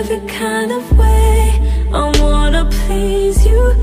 perfect kind of way. I wanna please you,